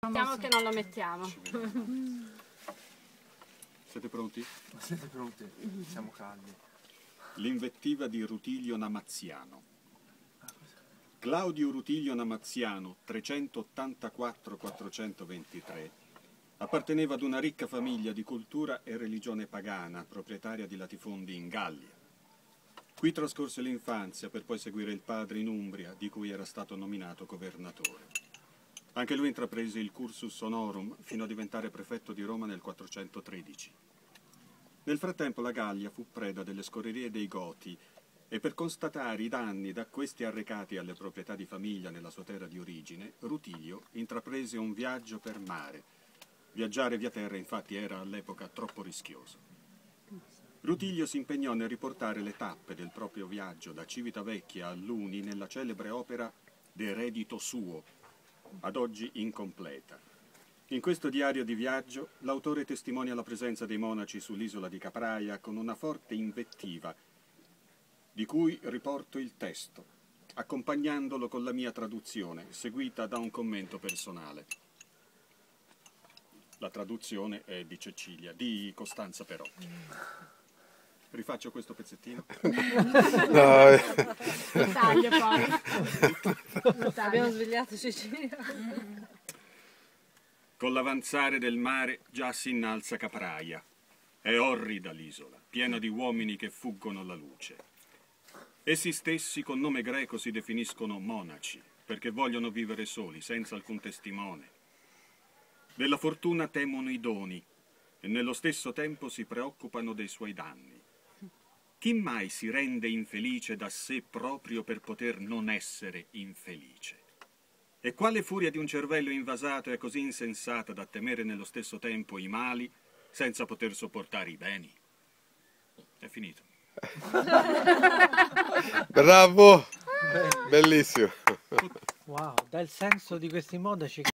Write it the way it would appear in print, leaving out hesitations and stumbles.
Mettiamo che non lo mettiamo. Siete pronti? Siete pronti? Siamo caldi. L'invettiva di Rutilio Namaziano. Claudio Rutilio Namaziano, 384-423, apparteneva ad una ricca famiglia di cultura e religione pagana, proprietaria di latifondi in Gallia. Qui trascorse l'infanzia per poi seguire il padre in Umbria, di cui era stato nominato governatore. Anche lui intraprese il cursus honorum fino a diventare prefetto di Roma nel 413. Nel frattempo la Gallia fu preda delle scorrerie dei Goti e per constatare i danni da questi arrecati alle proprietà di famiglia nella sua terra di origine, Rutilio intraprese un viaggio per mare. Viaggiare via terra infatti era all'epoca troppo rischioso. Rutilio si impegnò nel riportare le tappe del proprio viaggio da Civitavecchia a Luni nella celebre opera De Redito Suo, ad oggi incompleta. In questo diario di viaggio l'autore testimonia la presenza dei monaci sull'isola di Capraia con una forte invettiva, di cui riporto il testo, accompagnandolo con la mia traduzione, seguita da un commento personale. La traduzione è di Cecilia, di Costanza Perotti. Rifaccio questo pezzettino? Taglio poi. Abbiamo svegliato Cecilia. Con l'avanzare del mare già si innalza Capraia. È orrida l'isola, piena di uomini che fuggono alla luce. Essi stessi con nome greco si definiscono monaci, perché vogliono vivere soli, senza alcun testimone. Della fortuna temono i doni e nello stesso tempo si preoccupano dei suoi danni. Chi mai si rende infelice da sé proprio per poter non essere infelice? E quale furia di un cervello invasato è così insensata da temere nello stesso tempo i mali senza poter sopportare i beni? È finito. Bravo! Bellissimo! Wow, dà il senso di questi monaci.